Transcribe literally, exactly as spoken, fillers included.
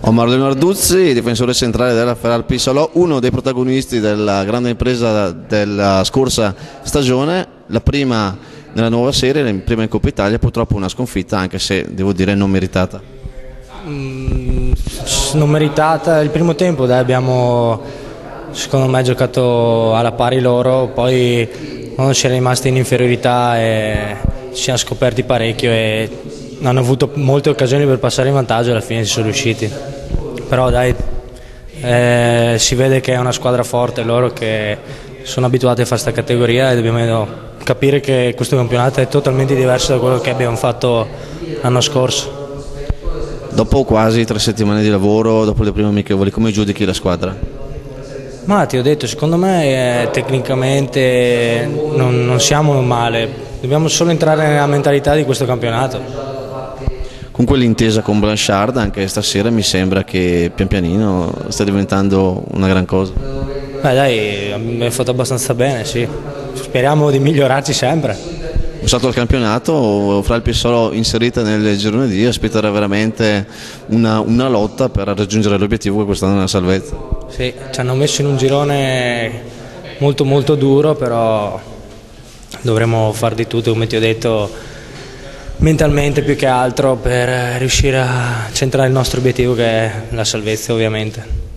Omar Leonarduzzi, difensore centrale della Ferrari Pissalò, uno dei protagonisti della grande impresa della scorsa stagione, la prima nella nuova serie, la prima in Coppa Italia, purtroppo una sconfitta, anche se devo dire non meritata. Mm, non meritata il primo tempo, dai, abbiamo secondo me giocato alla pari loro, poi quando ci è rimasti in inferiorità e ci siamo scoperti parecchio e hanno avuto molte occasioni per passare in vantaggio e alla fine ci sono riusciti. Però dai, eh, si vede che è una squadra forte, loro che sono abituati a fare questa categoria e dobbiamo capire che questo campionato è totalmente diverso da quello che abbiamo fatto l'anno scorso. Dopo quasi tre settimane di lavoro, dopo le prime amichevoli, come giudichi la squadra? Ma ti ho detto, secondo me eh, tecnicamente non, non siamo male, dobbiamo solo entrare nella mentalità di questo campionato. Con quell'intesa con Blanchard anche stasera mi sembra che pian pianino sta diventando una gran cosa. Beh dai, abbiamo fatto abbastanza bene, sì, speriamo di migliorarci sempre. Passato al campionato, fra il Pissalò inserita nel girone D, aspetterà veramente una, una lotta per raggiungere l'obiettivo che quest'anno è la salvezza. Sì, ci hanno messo in un girone molto molto duro, però dovremo fare di tutto, come ti ho detto, mentalmente più che altro per riuscire a centrare il nostro obiettivo, che è la salvezza ovviamente.